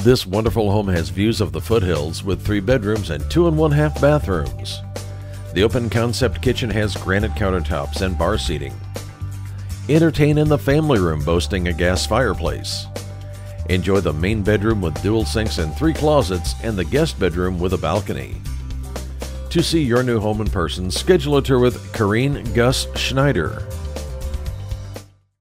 This wonderful home has views of the foothills with 3 bedrooms and 2 1/2 bathrooms. The open concept kitchen has granite countertops and bar seating. Entertain in the family room boasting a gas fireplace. Enjoy the main bedroom with dual sinks and 3 closets and the guest bedroom with a balcony. To see your new home in person, schedule a tour with Karene Schneider.